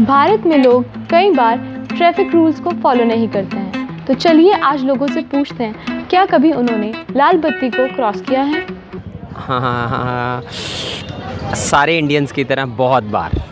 भारत में लोग कई बार ट्रैफिक रूल्स को फॉलो नहीं करते हैं, तो चलिए आज लोगों से पूछते हैं क्या कभी उन्होंने लाल बत्ती को क्रॉस किया है। हाँ, सारे इंडियंस की तरह बहुत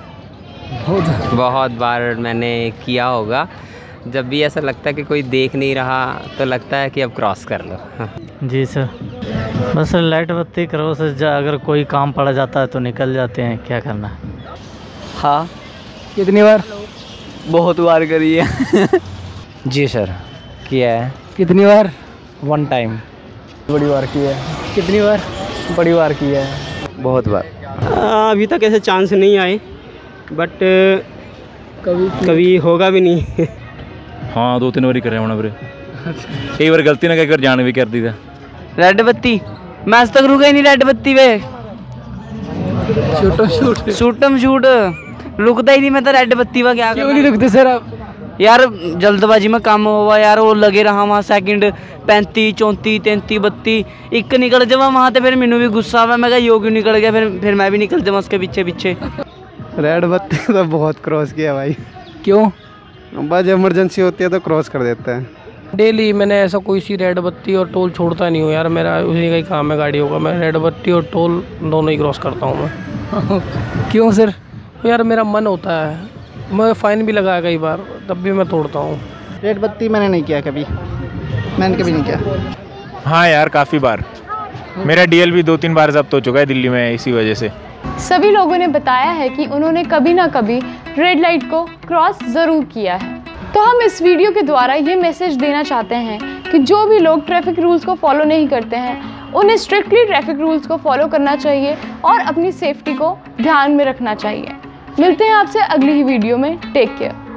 बार मैंने किया होगा। जब भी ऐसा लगता है कि कोई देख नहीं रहा तो लगता है कि अब क्रॉस कर लो। जी सर, बस लाइट बत्ती क्रॉस अगर कोई काम पड़ जाता है तो निकल जाते हैं, क्या करना है। हाँ, कितनी बार? बहुत बार करी है। जी सर, किया है। कितनी बार? 1 टाइम। बड़ी बार की है। कितनी बार? बड़ी बार की है। बहुत बार। अभी तक ऐसे चांस नहीं आए, बट कभी होगा भी नहीं। हाँ, 2-3 बारी करे होना फिर। कई बार गलती ना कर जान भी कर दी था। रेड बत्ती मैं आज तक रुका ही नहीं। रेड बत्ती पे शूटम शूट रुकता ही नहीं। मैं तो रेड बत्ती पे क्या क्यों नहीं रुकते सर आप? यार जल्दबाजी में काम हुआ यार, वो लगे रहा वहाँ सेकंड 35 34 33 32 एक निकल जावा वहाँ तो फिर मैनू भी गुस्सा आवा। मैं यो क्यों निकल गया, फिर मैं भी निकल जावा उसके पीछे। रेड बत्ती तो बहुत क्रॉस किया भाई। क्यों? बस इमरजेंसी होती है तो क्रॉस कर देते हैं। डेली मैंने ऐसा कोई सी रेड बत्ती और टोल छोड़ता नहीं हूँ यार। मेरा उसी का ही काम है गाड़ियों का। मैं रेड बत्ती और टोल दोनों ही क्रॉस करता हूँ मैं। क्यों सर? यार मेरा मन होता है, मैं फ़ाइन भी लगाया कई बार, तब भी मैं तोड़ता हूँ। रेड बत्ती मैंने नहीं किया कभी, मैंने कभी नहीं किया। हाँ यार, काफ़ी बार। मेरा डीएल भी 2-3 बार जब्त हो चुका है दिल्ली में इसी वजह से। सभी लोगों ने बताया है कि उन्होंने कभी ना कभी रेड लाइट को क्रॉस ज़रूर किया है। तो हम इस वीडियो के द्वारा ये मैसेज देना चाहते हैं कि जो भी लोग ट्रैफिक रूल्स को फॉलो नहीं करते हैं उन्हें स्ट्रिक्टली ट्रैफिक रूल्स को फॉलो करना चाहिए और अपनी सेफ्टी को ध्यान में रखना चाहिए। मिलते हैं आपसे अगली ही वीडियो में। Take care.